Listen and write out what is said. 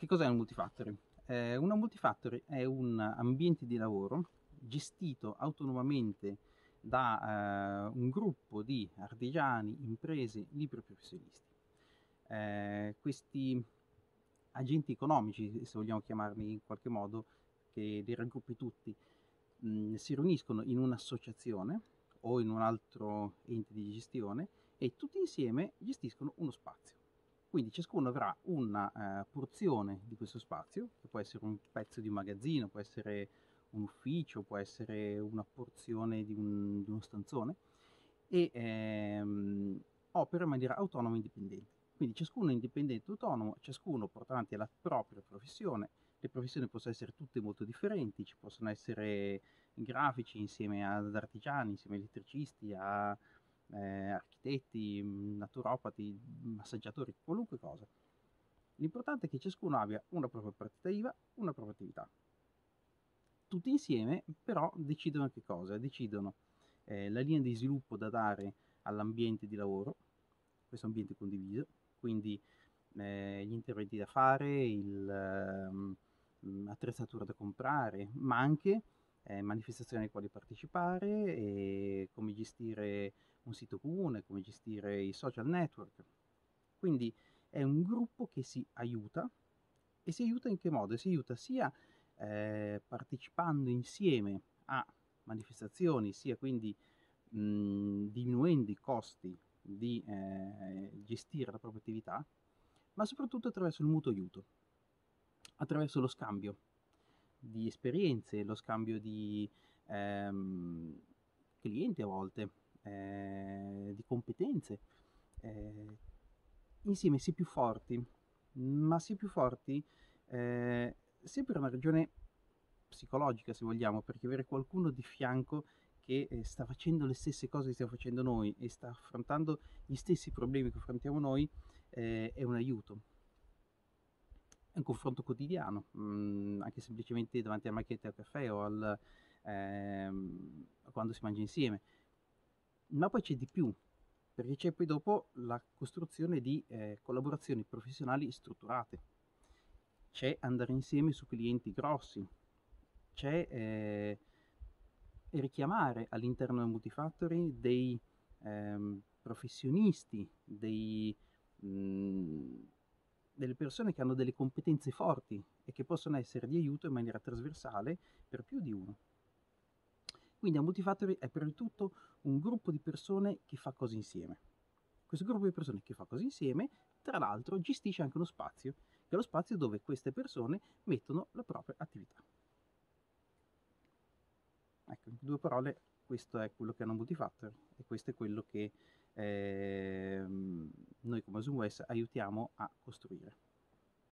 Che cos'è un multifactory? Una multifactory è un ambiente di lavoro gestito autonomamente da un gruppo di artigiani, imprese, liberi professionisti. Questi agenti economici, se vogliamo chiamarli in qualche modo, che li raggruppi tutti, si riuniscono in un'associazione o in un altro ente di gestione e tutti insieme gestiscono uno spazio. Quindi ciascuno avrà una porzione di questo spazio, che può essere un pezzo di un magazzino, può essere un ufficio, può essere una porzione di uno stanzone, e opera in maniera autonoma e indipendente. Quindi ciascuno è indipendente e autonomo, ciascuno porta avanti la propria professione. Le professioni possono essere tutte molto differenti, ci possono essere grafici insieme ad artigiani, insieme a elettricisti, a architetti, naturopati, massaggiatori, qualunque cosa. L'importante è che ciascuno abbia una propria partita IVA, una propria attività. Tutti insieme però decidono che cosa? Decidono la linea di sviluppo da dare all'ambiente di lavoro, questo ambiente condiviso, quindi gli interventi da fare, attrezzatura da comprare, ma anche manifestazioni alle quali partecipare, e come gestire un sito comune, come gestire i social network. Quindi è un gruppo che si aiuta, e si aiuta in che modo? Si aiuta sia partecipando insieme a manifestazioni, sia quindi diminuendo i costi di gestire la propria attività, ma soprattutto attraverso il mutuo aiuto, attraverso lo scambio di esperienze, lo scambio di ehm, clienti a volte, di competenze. Eh, Insieme si è più forti, ma si è più forti sia per una ragione psicologica, se vogliamo, perché avere qualcuno di fianco che sta facendo le stesse cose che stiamo facendo noi e sta affrontando gli stessi problemi che affrontiamo noi è un aiuto. È un confronto quotidiano, anche semplicemente davanti alla macchinetta del caffè o quando si mangia insieme. Ma poi c'è di più, perché c'è poi dopo la costruzione di collaborazioni professionali strutturate. C'è andare insieme su clienti grossi, c'è richiamare all'interno del multifactory dei professionisti, mh, delle persone che hanno delle competenze forti e che possono essere di aiuto in maniera trasversale per più di uno. Quindi un multifactory è prima di tutto un gruppo di persone che fa cose insieme. Questo gruppo di persone che fa cose insieme, tra l'altro, gestisce anche uno spazio, che è lo spazio dove queste persone mettono la propria attività. Ecco, in due parole, questo è quello che è un multifactor e questo è quello che noi come Zoomwest aiutiamo a costruire.